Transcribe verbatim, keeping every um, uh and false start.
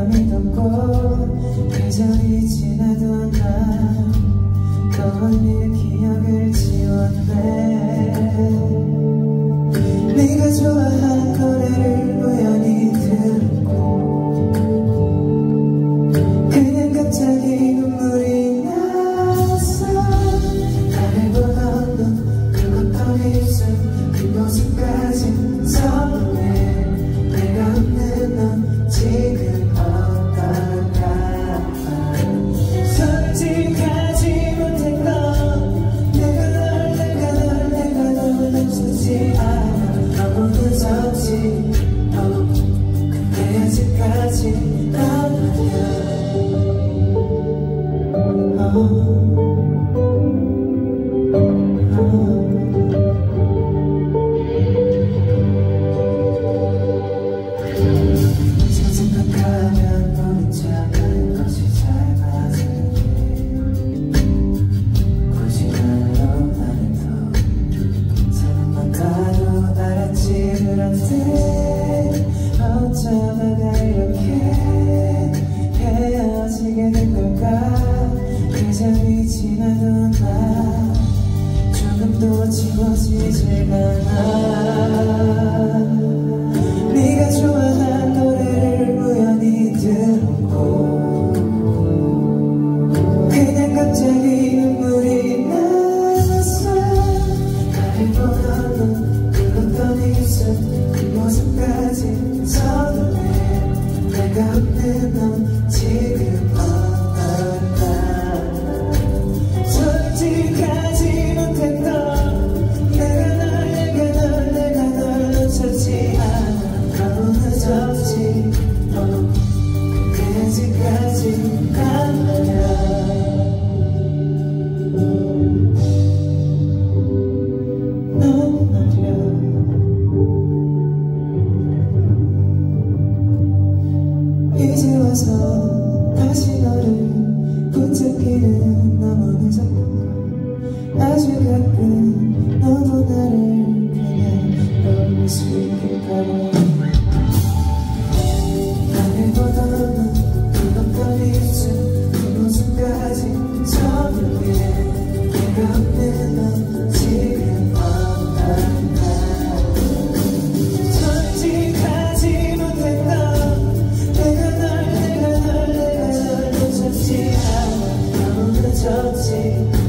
믿었고 계절이 지나도 난 떠올릴 기억을 지웠네. 네가 좋아하는 노래를 우연히 듣고 그냥 갑자기 눈물이 났어. 나를 보던 눈 그것도 입술 그 모습까지 서운해. 내가 없는 넌 지금 어떨까. 솔직하지 못했던 내가 널 내가 널 내가 널 놓치지 않아. 너무 늦었지 너. 근데 아직까지 난 아니야. 어. 어쩌다가 이렇게 헤어지게 된 걸까. 계절이 지나도 나 조금도 지워지질 않아. 네가 좋아하는 노래를 우연히 듣고 그냥 갑자기 눈물이 났어. 나를 보던 눈 그것도 네 입술 그 모습까지 서운해. 내가 없는 넌 지금 어떨까. 솔직하지 못했던 내가 널 내가 널 내가 널 놓쳤지 않아. 너무 늦었지 너. 근데 아직까지 난 아니야. 넌 아니야. 이제 와서 다시 너를 붙잡기는 너무 늦었고 아주 가끔 너도 나를 그냥 떠올릴 수 있겠다고. 나를 보던 넌 그것도 네 입술 그 모습까지 서툴게. 내가 없는 넌 지금 어떨까. 솔직하지 못했던 내가 널 내가 널 내가 널 놓쳤지 않아. 너무 늦었지